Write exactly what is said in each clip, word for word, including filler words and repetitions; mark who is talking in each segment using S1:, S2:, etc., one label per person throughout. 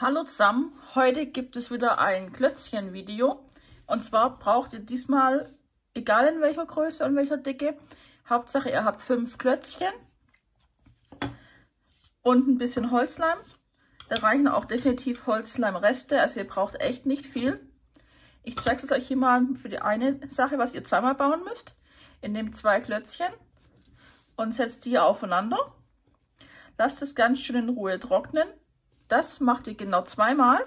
S1: Hallo zusammen, heute gibt es wieder ein Klötzchen-Video. Und zwar braucht ihr diesmal, egal in welcher Größe und welcher Dicke, Hauptsache ihr habt fünf Klötzchen und ein bisschen Holzleim. Da reichen auch definitiv Holzleimreste, also ihr braucht echt nicht viel. Ich zeige es euch hier mal für die eine Sache, was ihr zweimal bauen müsst. Ihr nehmt zwei Klötzchen und setzt die aufeinander. Lasst es ganz schön in Ruhe trocknen. Das macht ihr genau zweimal.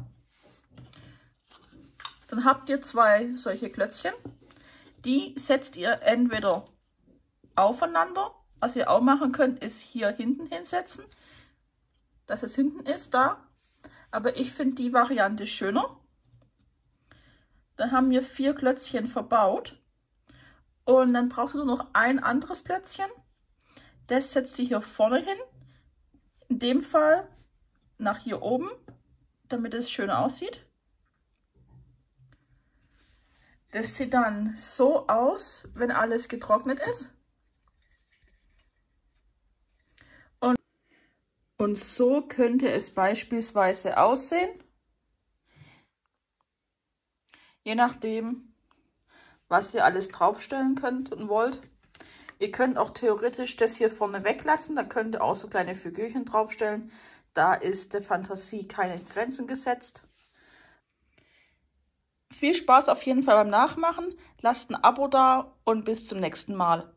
S1: Dann habt ihr zwei solche Klötzchen. Die setzt ihr entweder aufeinander. Was ihr auch machen könnt, ist hier hinten hinsetzen. Dass es hinten ist, da. Aber ich finde die Variante schöner. Dann haben wir vier Klötzchen verbaut. Und dann brauchst du nur noch ein anderes Klötzchen. Das setzt ihr hier vorne hin. In dem Fall nach hier oben, damit es schön aussieht. Das sieht dann so aus, wenn alles getrocknet ist. Und, und so könnte es beispielsweise aussehen. Je nachdem, was ihr alles draufstellen könnt und wollt. Ihr könnt auch theoretisch das hier vorne weglassen. Da könnt ihr auch so kleine Figürchen draufstellen. Da ist der Fantasie keine Grenzen gesetzt. Viel Spaß auf jeden Fall beim Nachmachen. Lasst ein Abo da und bis zum nächsten Mal.